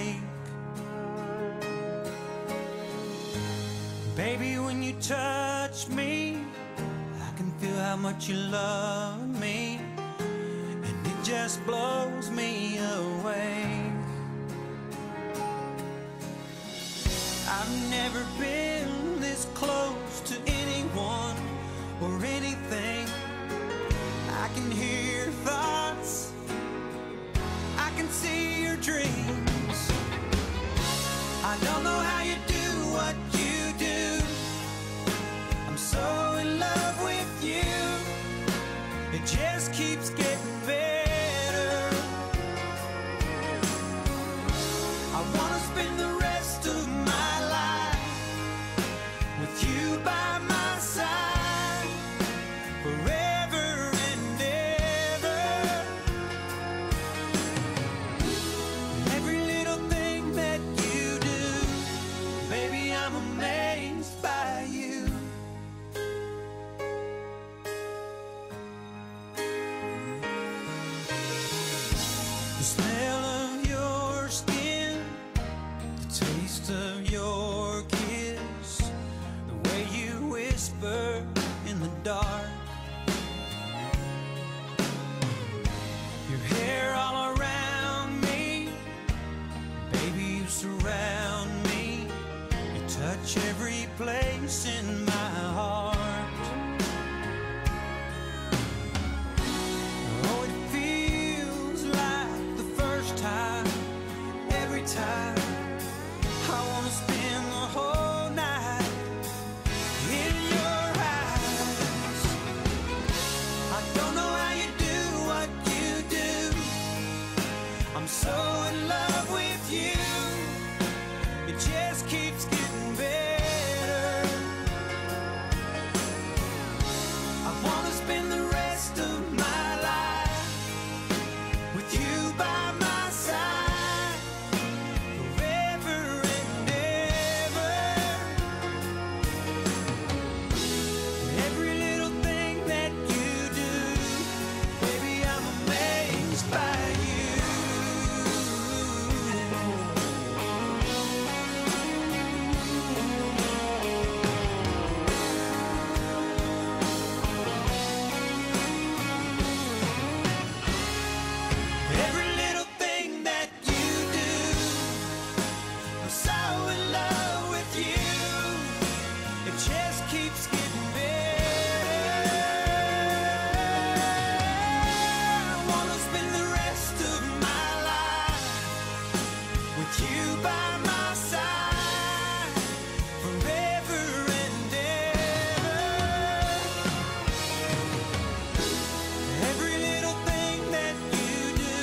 awake. Baby, when you touch me, I can feel how much you love me, and it just blows me away. I've never been this close to anyone or anything. I can hear your thoughts, I can see your dreams. I don't know how you do what you do. I'm so in love with you. It just keeps getting better. I wanna spend the rest of my life with you by my side, forever and ever. Every little thing that you do, baby, I'm amazed by you. The smell of your skin, the taste of your kiss, the way you whisper in the dark, your hair all around me, baby, you surround me, you touch every place in my heart. Oh, it feels like the first time, every time. I wanna spend the whole night in your eyes. I don't know how you do what you do. I'm so in love with you. It just keeps getting better. I wanna spend the rest of my life with you by my side, forever and ever. Every little thing that you do, baby, I'm amazed by you. Every little thing that you do, I'm so in love with you. It just keeps getting better. I wanna spend the rest of my life with you by my side, forever and ever. Every little thing that you do,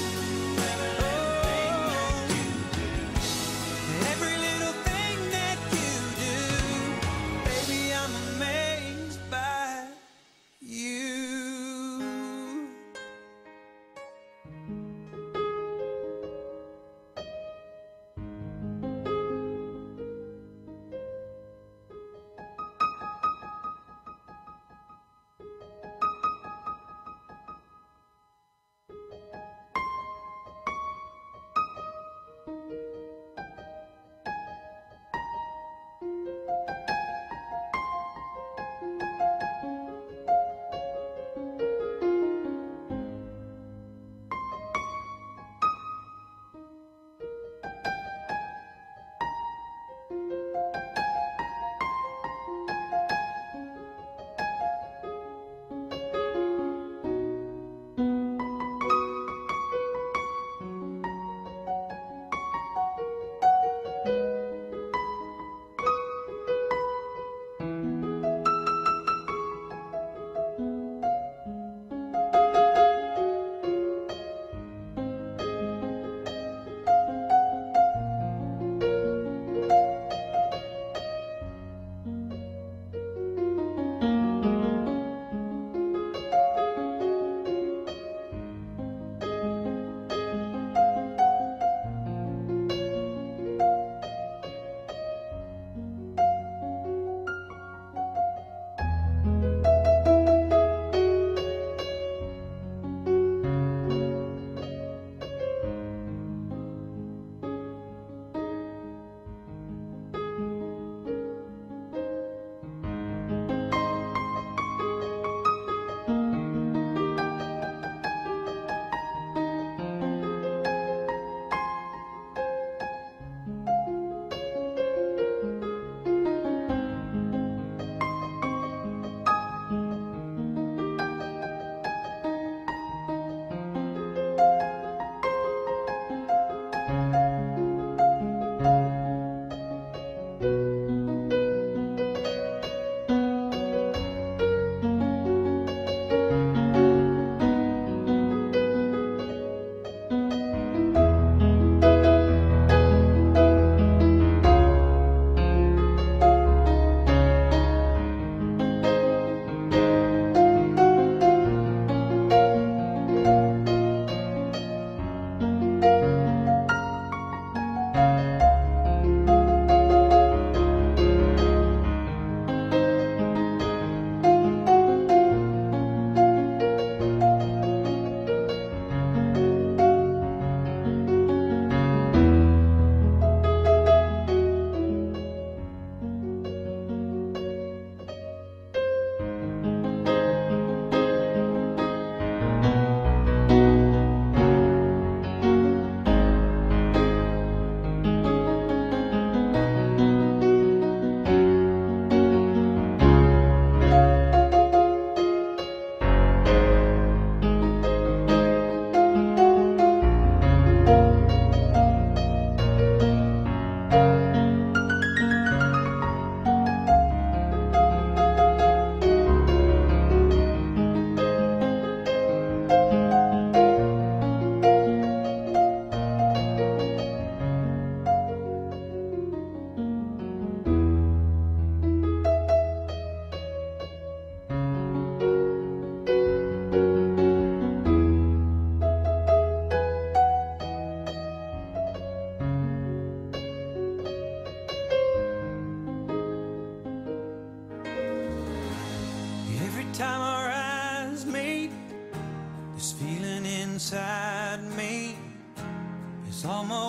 every little thing that you do, baby, I'm amazed by you.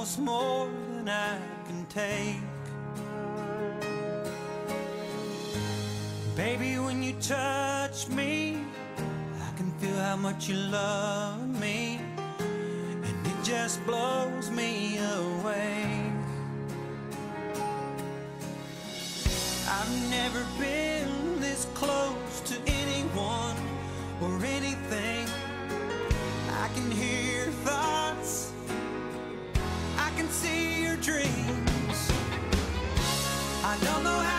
almost more than I can take. Baby, when you touch me, I can feel how much you love me, and it just blows me away. I've never been this close to anyone or anything. I can hear thoughts, I can see your dreams. I don't know how